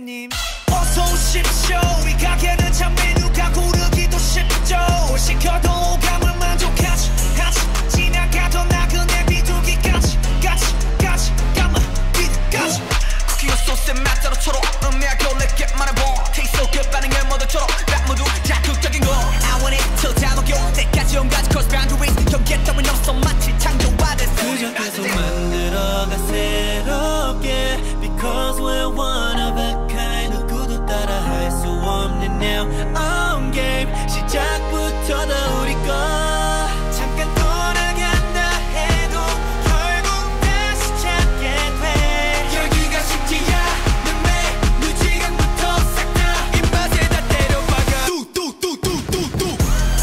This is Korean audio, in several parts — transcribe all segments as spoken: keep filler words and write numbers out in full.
손님 어서 오십시오. 이 가게는 참 메뉴가 고르기도 쉽죠. 뭘 시켜도 오감을 만족하지 하지 지나가던 나그네 비둘기까지 까지 까지 까마 비둘까지 쿠키와 소스의 맛대로 초록 음미하고 내게 말해봐 Taste so good 반응을 모두 초록 랩 모두 자극적인 거 I want it till 다 녹여 때까지 온가지 cross boundaries 경계 따윈 없어 마치 창조화된 그저 계속 만들어가 새롭게 Because we're one of a kind 누구도 따라 할 수 없는 now on game 시작부터 다 우리 거 잠깐 돌아간다 해도 결국 다시 찾게 돼 열기가 쉽지 않은 메뉴 지금부터 싹 다 입맛에 다 때려박아 뚜뚜뚜뚜뚜뚜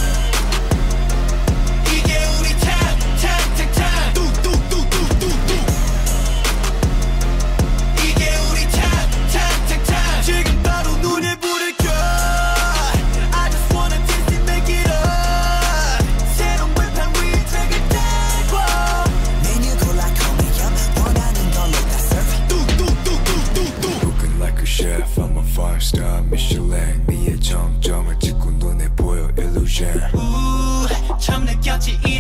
이게 우리 time time time time 뚜뚜뚜뚜뚜뚜 이게 우리 time time time time 지금 바로 눈에 불을 켜 I just wanna taste it make it up 새로운 불판 위에 책을 달고 메뉴 골라 call me up 원하는 걸로 다 serve 뚜뚜뚜뚜뚜뚜 Cooking like a chef, I'm a five star Michelin. 네의 정점을 찍고 눈에 보여 illusion. 우 처음 느꼈지 이